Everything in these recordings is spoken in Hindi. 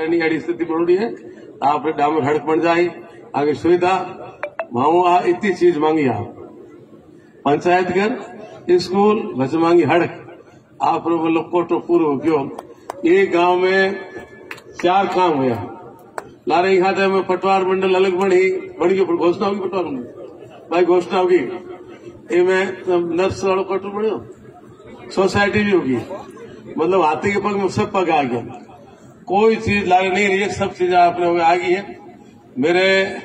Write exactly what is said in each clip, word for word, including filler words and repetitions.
लारे नहीं अड़ी स्थिति बनोड़ी है आपने डामर हड़क बन जाए आगे सुविधा माओ आ इतनी चीज मांगी आप पंचायत घर स्कूल बस मांगी हड़क आप मतलब कोटो पूरो हो गयो। ये गांव में चार काम हुआ लारे खाते में पटवार मंडल अलग बनी बन गई घोषणा होगी पटवार मंडल भाई घोषणा होगी इनमें नर्स वालों कोटो बनो सोसाइटी भी होगी मतलब हाथी के पग में सब पग आ गया कोई चीज लारे नहीं रही है सब चीजें आपने आ गई है। मेरे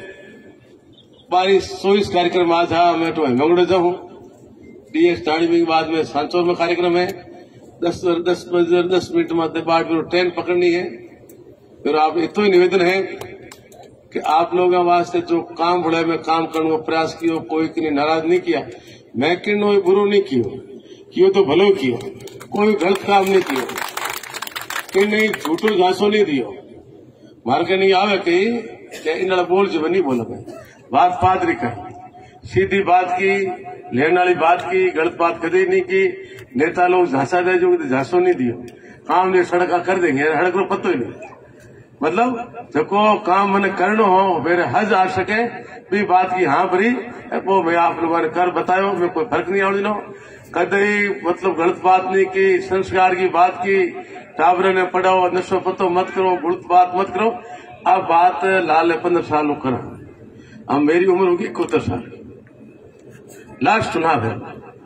बाईस चौबीस कार्यक्रम आज था मैं तो मंगड़े जाऊँ डीएस टाड़ी के बाद में सांचौर में कार्यक्रम है दस दस बजे दस मिनट में बाद में ट्रेन पकड़नी है। फिर आप इतो ही निवेदन है कि आप लोगों वास्ते जो काम बढ़े में काम करने का प्रयास किया कोई किन्हीं नाराज नहीं किया मैं किन्नो बुरो नहीं कियो कियो तो भलो कियो कोई गलत काम नहीं कियो कि नहीं झूठो झांसो नहीं दियो मार के नहीं आवे कही इन बोल जो नहीं बोला बात पादरी कर सीधी बात की लेने वाली बात की गलत बात कभी नहीं की नेता लोग झांसा दे जो झांसो नहीं दियो काम ने सड़क कर देंगे सड़क को पतो ही नहीं मतलब जो काम मैंने करना हो मेरे हज आ सके भी बात की हाँ भरी वो मैं आप लोगों ने कर बतायो मैं कोई फर्क नहीं आवड़ी नो कदई मतलब गलत बात नहीं की संस्कार की बात की टाबरे ने पढ़ाओ नशो पतो मत करो गलत बात मत करो। अब बात लाल पंद्रह साल करा अब मेरी उम्र होगी इकहत्तर साल लास्ट चुनाव है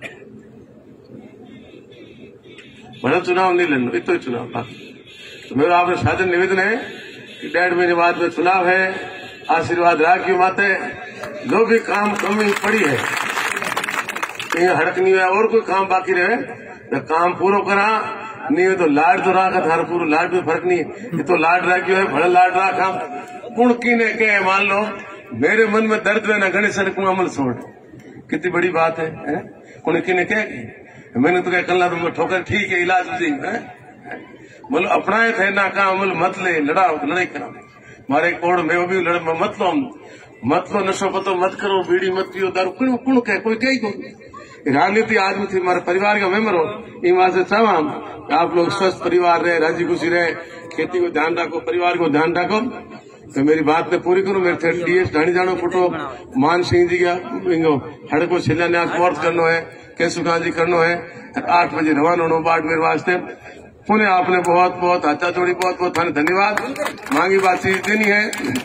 बड़ा चुनाव नहीं लेना इतना ही चुनाव बाकी तो मेरा आपने साधन निवेदन है कि डेढ़ महीने बाद में चुनाव है आशीर्वाद राखियो माते जो भी काम कमी पड़ी है कहीं हड़क नहीं हुआ और कोई काम बाकी रहे तो काम पूरा करा नहीं हो तो लाड तो राखा थार पूरा लाड में फर्क नहीं ये तो लाड राखियो है बड़ा लाड राखा कुण की ने के मान लो मेरे मन में दर्द है ना गणेश को अमल छोड़ कितनी बड़ी बात है, है? कुण की ने क्या मैंने तो क्या कल तुमको ठोकर ठीक है इलाज जी है मतलब अपनाए थे ना का अमल मत ले लड़ाओ लड़ाई करा मारे कोड़ में भी लड़ मत लो मत लो नशो पतो मत करो बीड़ी मत पियो दारू कुण कुण कह कोई कही को राजनीति आदमी थी हमारे परिवार का मेंबर हो इन वहां से चाह आप लोग स्वस्थ परिवार रहे राजी खुशी रहे खेती को ध्यान रखो परिवार को ध्यान रखो तो मेरी बात ने पूरी करूं मेरे थे डीएस ढाणी जानो फोटो मान सिंह जी का हड़को शिलान्यास मुहूर्त करनो है केसुखा जी करनो है आठ बजे रवाना होना बाट मेरे वास्ते पुणे आपने बहुत बहुत अच्छा जोड़ी बहुत बहुत थाने धन्यवाद मांगी बात चीज देनी है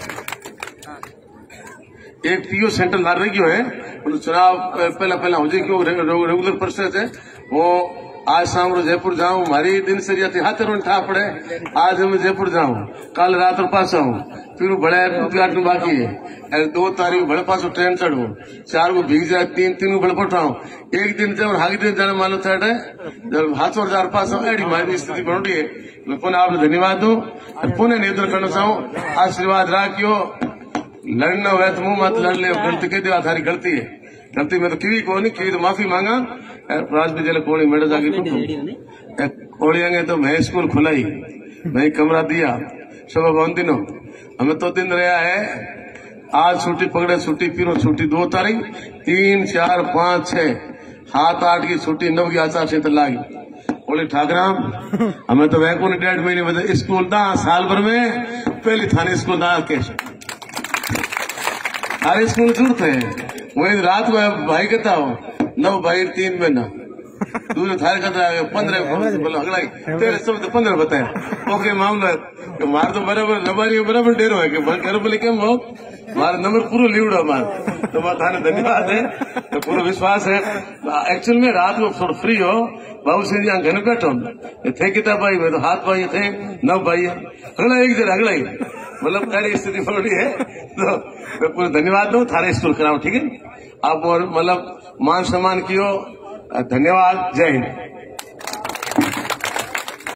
एक पीओ सेंटर ला रही है चुनाव पहला पहला हो जाए क्यों रेगुलर प्रोसेस है वो आज शाम को जयपुर जाऊं हमारी दिनचर्या थी हाथ ठा पड़े आज मैं जयपुर जाऊं कल रात पास आऊं फिर बड़े उद्घाटन बाकी है दो तारीख बड़े पास ट्रेन चढ़ू चार को भीग जाए तीन तीन को बड़े पठाऊ एक दिन जब हागी दिन जाने मालूम था जब हाथ और जार पास एडी हमारी स्थिति बनोड़ी है पुनः आपने धन्यवाद दू पुनः निवेदन करना चाहूँ आशीर्वाद राखियो लड़ना हुआ तो मुंह मत लड़ ले गलती कह दिया थारी गलती है गलती में तो किवी को नहीं किवी तो माफी मांगा राज विजय कोड़ी मेरे जाके कोड़ियांगे तो मैं स्कूल खुलाई मैं कमरा दिया सुबह बहुत दिनों हमें तो दिन रहा है आज छुट्टी पकड़े छुट्टी फिर छुट्टी दो तारीख तीन चार पाँच छह सात आठ की छुट्टी नौ की आचार संहिता लागी बोले ठाकरा हमें तो वह को डेढ़ महीने में स्कूल था साल भर में पहली थाने स्कूल था कैसे हर स्कूल जरूरत है वही रात को भाई कहता हो नौ भाई तीन में ना दूसरे थारे कहता है पंद्रह बोला अगला तेरे सब तो पंद्रह बताया ओके मामला है मार तो बराबर लबारी बराबर डेरो है कि डेरो बोले क्या हो मारा नंबर पूरा लीवड़ो मार तो मार थाने धन्यवाद है तो पूरा विश्वास है एक्चुअल में रात को थोड़ा फ्री हो बाबू सिंह जी घर बैठो थे किताब भाई में तो हाथ भाई थे नौ भाई अगला एक जरा अगला ही मतलब पहली स्थिति पकड़ी है तो मैं पूरा धन्यवाद दूं थारे स्कूल कराऊं ठीक है आप और मतलब मान सम्मान कियो धन्यवाद जय हिंद।